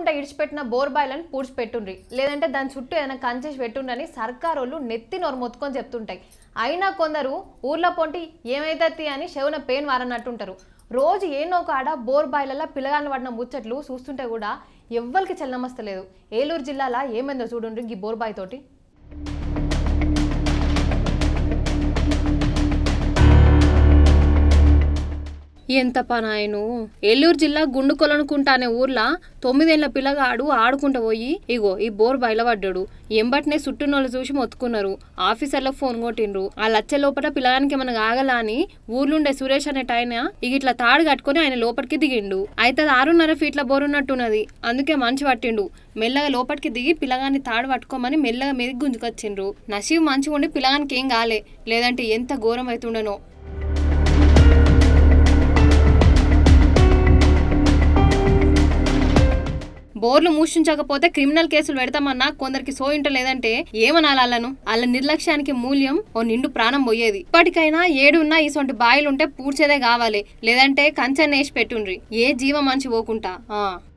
లేకుండా ఇడిచిపెట్టిన బోర్ బాయిలను పూడ్చిపెట్టుండ్రి, లేదంటే దాని చుట్టూ ఏదైనా కంచేసి పెట్టుండ్రని సర్కారోళ్ళు నెత్తి నోరు మొత్తుకొని చెప్తుంటాయి. అయినా కొందరు ఊర్లో పొంటి ఏమైతే అని చెవున పెయిన్ వారన్నట్టుంటారు. రోజు ఏనో కాడ బోర్ బాయిలలో పిల్లగాళ్ళు పడిన ముచ్చట్లు చూస్తుంటే కూడా ఎవ్వరికి చల్లనమస్తలేదు. ఏలూరు జిల్లాలో ఏమైందో చూడండి ఈ బోర్ బాయ్ తోటి. ఎంత పనాయను. ఏలూరు జిల్లా గుండుకొలనుకుంట అనే ఊర్లో 9 ఏళ్ల పిల్లగాడు ఆడుకుంటూ పోయి ఇగో ఈ బోర్ బయల పడ్డాడు. ఎంబటినే చుట్టూనోళ్ళు చూసి మొత్తుకున్నారు. ఆఫీసర్లకు ఫోన్ కొట్టిండ్రు. ఆ లచ్చ లోపల పిల్లగానికి ఏమన్నా ఆగలా అని ఊర్లుండే సురేష్ అనేట ఆయన ఇట్లా తాడు కట్టుకుని ఆయన లోపలికి దిగిండు. అయితే 6.5 ఫీట్ల బోర్ ఉన్నట్టున్నది. అందుకే మంచి పట్టిండు. మెల్లగా లోపలికి దిగి పిల్లగాన్ని తాడు పట్టుకోమని మెల్లగా మీదకి గుంజుకొచ్చిండ్రు. నసీబ్ మంచిగా ఉండి పిల్లగానికి ఏం కాలే, లేదంటే ఎంత ఘోరం అవుతుండనో. బోర్లు మూషించకపోతే క్రిమినల్ కేసులు పెడతామన్నా కొందరికి సోయింట లేదంటే ఏమనాలి వాళ్ళను? వాళ్ళ నిర్లక్ష్యానికి మూల్యం ఓ నిండు ప్రాణం పోయేది. ఇప్పటికైనా ఏడున్నా ఇసొంటి బాయిలుంటే పూడ్చేదే కావాలి, లేదంటే కంచెన్నేసి పెట్టుండ్రి. ఏ జీవ మంచి పోకుంటా.